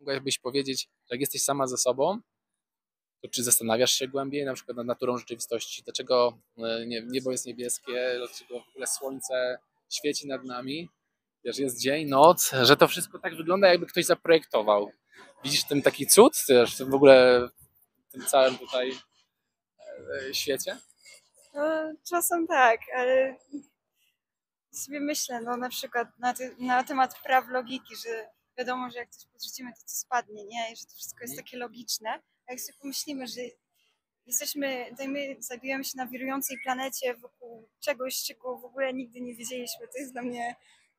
mogłabyś powiedzieć, że jak jesteś sama ze sobą, to czy zastanawiasz się głębiej na przykład nad naturą rzeczywistości? Dlaczego niebo jest niebieskie, dlaczego w ogóle słońce świeci nad nami? Wiesz, jest dzień, noc, że to wszystko tak wygląda, jakby ktoś zaprojektował. Widzisz w tym taki cud, wiesz, w ogóle w tym całym tutaj świecie? No, czasem tak, ale sobie myślę, no na przykład na temat praw logiki, że wiadomo, że jak coś podrzucimy, to spadnie, nie? I że to wszystko jest takie logiczne. A jak sobie pomyślimy, że my znajdujemy się na wirującej planecie wokół czegoś, czego w ogóle nigdy nie wiedzieliśmy, to jest dla mnie...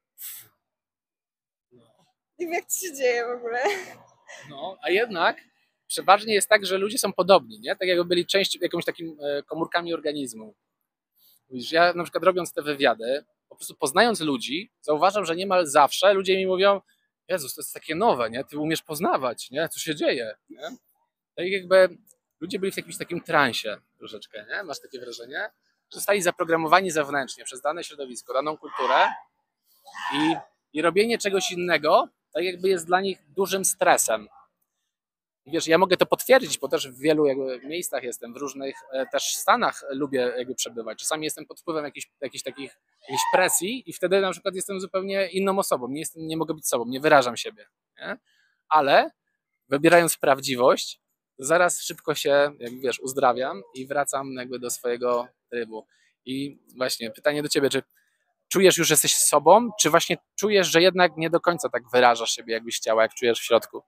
Nie wiem, jak to się dzieje w ogóle. No, a jednak przeważnie jest tak, że ludzie są podobni, nie? Tak jakby byli jakimiś takim komórkami organizmu. Widzisz, ja na przykład robiąc te wywiady, po prostu poznając ludzi, zauważam, że niemal zawsze ludzie mi mówią: Jezus, to jest takie nowe, nie? Ty umiesz poznawać, nie? Co się dzieje, nie? Tak jakby ludzie byli w jakimś takim transie troszeczkę, nie? Masz takie wrażenie? Że zostali zaprogramowani zewnętrznie przez dane środowisko, daną kulturę i robienie czegoś innego tak jakby jest dla nich dużym stresem. I wiesz, ja mogę to potwierdzić, bo też w wielu jakby miejscach jestem, w różnych też stanach lubię jakby przebywać. Czasami jestem pod wpływem jakiejś presji i wtedy na przykład jestem zupełnie inną osobą. Nie mogę być sobą, nie wyrażam siebie. Nie? Ale wybierając prawdziwość, to zaraz szybko się, jak wiesz, uzdrawiam i wracam jakby do swojego trybu. I właśnie pytanie do ciebie, czy czujesz już, że jesteś sobą, czy właśnie czujesz, że jednak nie do końca tak wyrażasz siebie, jakbyś chciała, jak czujesz w środku?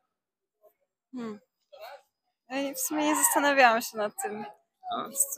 Ja w sumie nie zastanawiałam się nad tym. No. Po prostu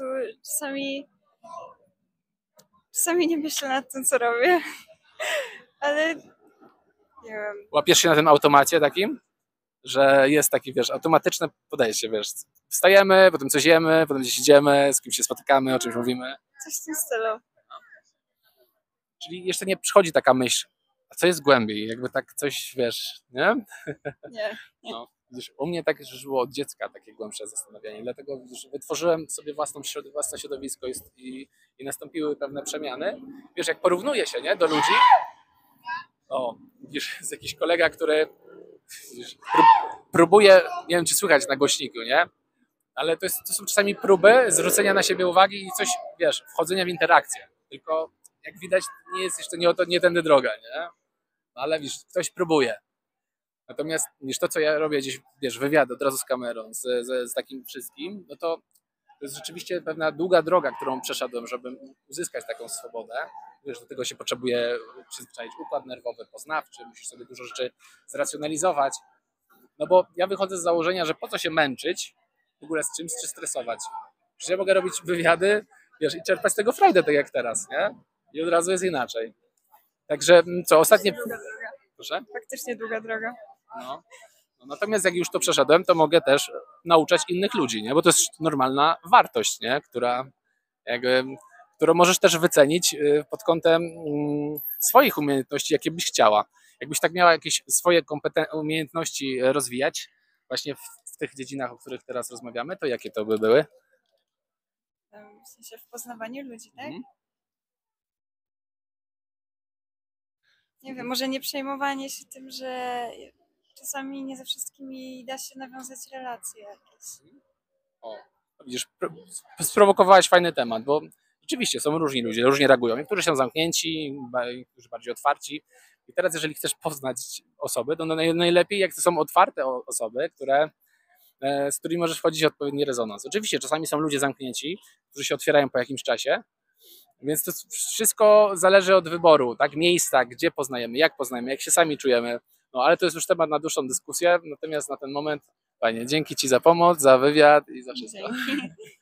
czasami nie myślę nad tym, co robię. Ale nie wiem. Łapiesz się na tym automacie takim, że jest taki, wiesz, automatyczne podejście, wiesz, wstajemy, potem coś jemy, potem gdzieś idziemy, z kimś się spotykamy, o czymś mówimy. Coś w tym stylu. Czyli jeszcze nie przychodzi taka myśl, a co jest głębiej, jakby tak coś, wiesz, nie? Nie. No, widzisz, u mnie tak już było od dziecka takie głębsze zastanawianie, dlatego widzisz, wytworzyłem sobie własne środowisko i nastąpiły pewne przemiany. Wiesz, jak porównuję się, nie, do ludzi, widzisz, jest jakiś kolega, który widzisz, próbuje, nie wiem, czy słychać na głośniku, nie? Ale to są czasami próby zwrócenia na siebie uwagi i coś, wiesz, wchodzenia w interakcję. Tylko jak widać, nie jest jeszcze nie tędy droga, nie? No, ale widzisz, ktoś próbuje. Natomiast niż to, co ja robię gdzieś, wiesz, wywiad od razu z kamerą, z takim wszystkim, no to jest rzeczywiście pewna długa droga, którą przeszedłem, żeby uzyskać taką swobodę. Wiesz, do tego się potrzebuje przyzwyczaić układ nerwowy, poznawczy, musisz sobie dużo rzeczy zracjonalizować. No bo ja wychodzę z założenia, że po co się męczyć w ogóle z czymś, czy stresować. Przecież ja mogę robić wywiady, wiesz, i czerpać z tego frajdę, tak jak teraz, nie? I od razu jest inaczej. Także co, ostatnie... Długa droga. Proszę? Faktycznie długa droga. No. Natomiast jak już to przeszedłem, to mogę też nauczać innych ludzi, nie? Bo to jest normalna wartość, nie? Którą możesz też wycenić pod kątem swoich umiejętności, jakie byś chciała. Jakbyś tak miała jakieś swoje umiejętności rozwijać właśnie w tych dziedzinach, o których teraz rozmawiamy, to jakie to by były? W sensie w poznawaniu ludzi, tak? Nie wiem, może nie przejmowanie się tym, że czasami nie ze wszystkimi da się nawiązać relacje jakieś. O, widzisz, sprowokowałaś fajny temat, bo rzeczywiście są różni ludzie, różnie reagują. Niektórzy są zamknięci, niektórzy bardziej otwarci. I teraz, jeżeli chcesz poznać osoby, to najlepiej, jak to są otwarte osoby, z którymi możesz wchodzić w odpowiedni rezonans. Oczywiście czasami są ludzie zamknięci, którzy się otwierają po jakimś czasie, więc to wszystko zależy od wyboru, tak? Miejsca, gdzie poznajemy, jak się sami czujemy. No ale to jest już temat na dłuższą dyskusję, natomiast na ten moment, Panie, dzięki Ci za pomoc, za wywiad i za wszystko. Dzięki.